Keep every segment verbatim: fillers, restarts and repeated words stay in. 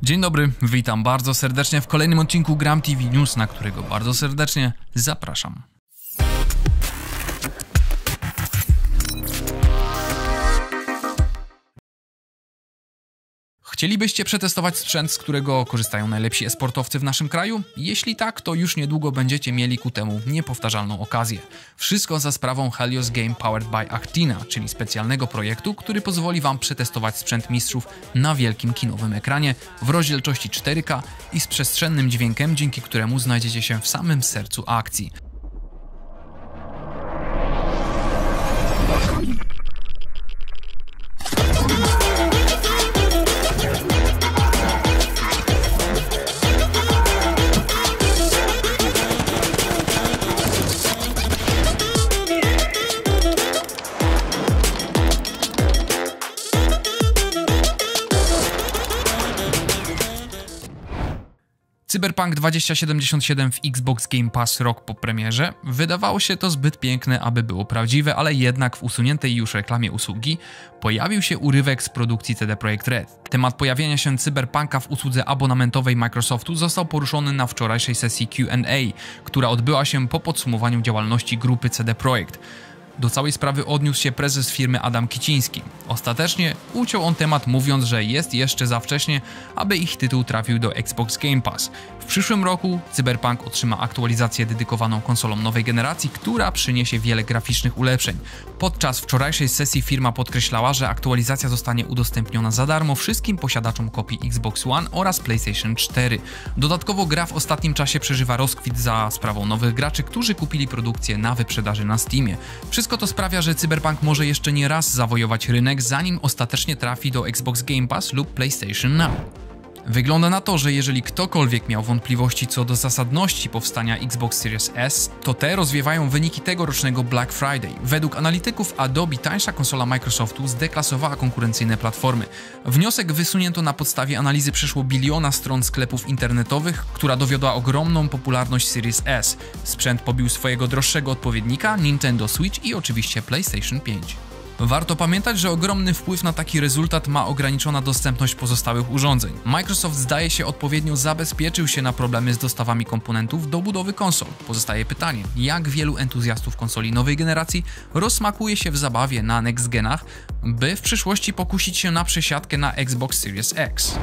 Dzień dobry, witam bardzo serdecznie w kolejnym odcinku Gram T V News, na którego bardzo serdecznie zapraszam. Chcielibyście przetestować sprzęt, z którego korzystają najlepsi e-sportowcy w naszym kraju? Jeśli tak, to już niedługo będziecie mieli ku temu niepowtarzalną okazję. Wszystko za sprawą Helios Game Powered by Actina, czyli specjalnego projektu, który pozwoli Wam przetestować sprzęt mistrzów na wielkim kinowym ekranie w rozdzielczości cztery K i z przestrzennym dźwiękiem, dzięki któremu znajdziecie się w samym sercu akcji. Cyberpunk dwa tysiące siedemdziesiąt siedem w Xbox Game Pass rok po premierze. Wydawało się to zbyt piękne, aby było prawdziwe, ale jednak w usuniętej już reklamie usługi pojawił się urywek z produkcji C D Projekt Red. Temat pojawienia się Cyberpunka w usłudze abonamentowej Microsoftu został poruszony na wczorajszej sesji Q and A, która odbyła się po podsumowaniu działalności grupy C D Projekt. Do całej sprawy odniósł się prezes firmy Adam Kiciński. Ostatecznie uciął on temat, mówiąc, że jest jeszcze za wcześnie, aby ich tytuł trafił do Xbox Game Pass. W przyszłym roku Cyberpunk otrzyma aktualizację dedykowaną konsolom nowej generacji, która przyniesie wiele graficznych ulepszeń. Podczas wczorajszej sesji firma podkreślała, że aktualizacja zostanie udostępniona za darmo wszystkim posiadaczom kopii Xbox One oraz PlayStation cztery. Dodatkowo gra w ostatnim czasie przeżywa rozkwit za sprawą nowych graczy, którzy kupili produkcję na wyprzedaży na Steamie. Wszystko to sprawia, że Cyberpunk może jeszcze nie raz zawojować rynek, zanim ostatecznie trafi do Xbox Game Pass lub PlayStation Now. Wygląda na to, że jeżeli ktokolwiek miał wątpliwości co do zasadności powstania Xbox Series S, to te rozwiewają wyniki tegorocznego Black Friday. Według analityków Adobe tańsza konsola Microsoftu zdeklasowała konkurencyjne platformy. Wniosek wysunięto na podstawie analizy przeszło biliona stron sklepów internetowych, która dowiodła ogromną popularność Series S. Sprzęt pobił swojego droższego odpowiednika Nintendo Switch i oczywiście PlayStation pięć. Warto pamiętać, że ogromny wpływ na taki rezultat ma ograniczona dostępność pozostałych urządzeń. Microsoft zdaje się odpowiednio zabezpieczył się na problemy z dostawami komponentów do budowy konsol. Pozostaje pytanie, jak wielu entuzjastów konsoli nowej generacji rozsmakuje się w zabawie na next genach, by w przyszłości pokusić się na przesiadkę na Xbox Series X.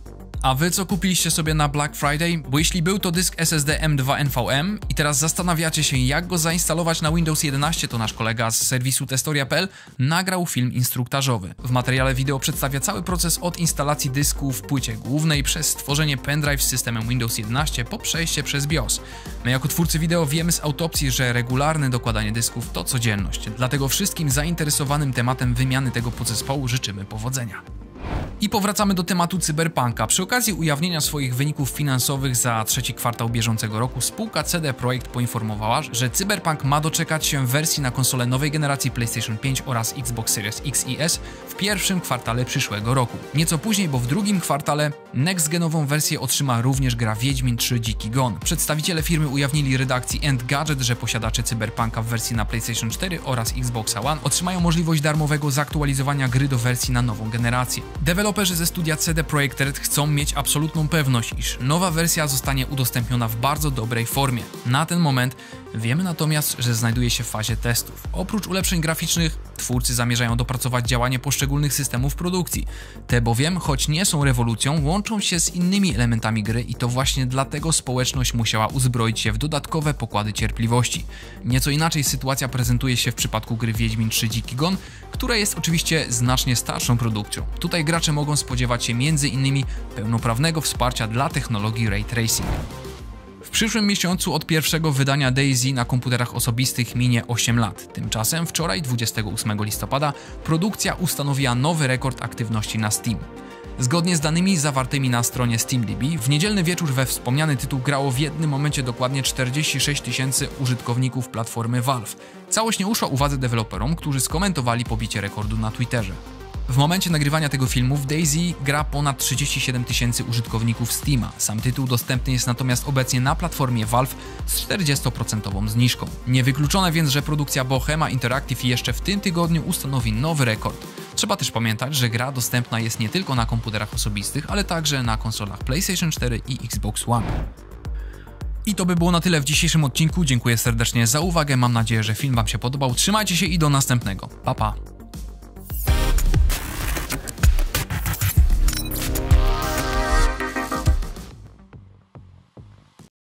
A wy co kupiliście sobie na Black Friday? Bo jeśli był to dysk S S D M dwa N V M i teraz zastanawiacie się, jak go zainstalować na Windows jedenaście, to nasz kolega z serwisu testoria kropka p l nagrał film instruktażowy. W materiale wideo przedstawia cały proces od instalacji dysku w płycie głównej przez stworzenie pendrive z systemem Windows jedenaście po przejście przez BIOS. My jako twórcy wideo wiemy z autopsji, że regularne dokładanie dysków to codzienność. Dlatego wszystkim zainteresowanym tematem wymiany tego podzespołu życzymy powodzenia. I powracamy do tematu Cyberpunka. Przy okazji ujawnienia swoich wyników finansowych za trzeci kwartał bieżącego roku spółka C D Projekt poinformowała, że Cyberpunk ma doczekać się wersji na konsolę nowej generacji PlayStation pięć oraz Xbox Series X i S w pierwszym kwartale przyszłego roku. Nieco później, bo w drugim kwartale next-genową wersję otrzyma również gra Wiedźmin trzy Dziki Gon. Przedstawiciele firmy ujawnili redakcji Engadget, że posiadacze Cyberpunka w wersji na PlayStation cztery oraz Xbox One otrzymają możliwość darmowego zaktualizowania gry do wersji na nową generację. Deweloperzy ze studia C D Projekt Red chcą mieć absolutną pewność, iż nowa wersja zostanie udostępniona w bardzo dobrej formie. Na ten moment wiemy natomiast, że znajduje się w fazie testów. Oprócz ulepszeń graficznych, twórcy zamierzają dopracować działanie poszczególnych systemów produkcji. Te bowiem, choć nie są rewolucją, łączą się z innymi elementami gry i to właśnie dlatego społeczność musiała uzbroić się w dodatkowe pokłady cierpliwości. Nieco inaczej sytuacja prezentuje się w przypadku gry Wiedźmin trzy Dziki Gon, która jest oczywiście znacznie starszą produkcją. Tutaj gracze mogą spodziewać się między innymi pełnoprawnego wsparcia dla technologii Ray Tracing. W przyszłym miesiącu od pierwszego wydania DayZ na komputerach osobistych minie osiem lat. Tymczasem wczoraj, dwudziestego ósmego listopada, produkcja ustanowiła nowy rekord aktywności na Steam. Zgodnie z danymi zawartymi na stronie SteamDB, w niedzielny wieczór we wspomniany tytuł grało w jednym momencie dokładnie czterdzieści sześć tysięcy użytkowników platformy Valve. Całość nie uszła uwadze deweloperom, którzy skomentowali pobicie rekordu na Twitterze. W momencie nagrywania tego filmu w DayZ gra ponad trzydzieści siedem tysięcy użytkowników Steama. Sam tytuł dostępny jest natomiast obecnie na platformie Valve z czterdziestoprocentową zniżką. Niewykluczone więc, że produkcja Bohema Interactive jeszcze w tym tygodniu ustanowi nowy rekord. Trzeba też pamiętać, że gra dostępna jest nie tylko na komputerach osobistych, ale także na konsolach PlayStation cztery i Xbox One. I to by było na tyle w dzisiejszym odcinku. Dziękuję serdecznie za uwagę. Mam nadzieję, że film Wam się podobał. Trzymajcie się i do następnego. Pa, pa.